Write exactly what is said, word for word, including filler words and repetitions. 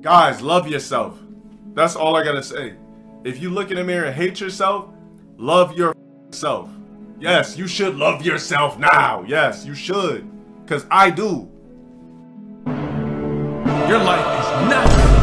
Guys, love yourself. That's all I gotta say. If you look in the mirror and hate yourself, love yourself. Yes, you should love yourself now. Yes, you should. Because I do. Your life is not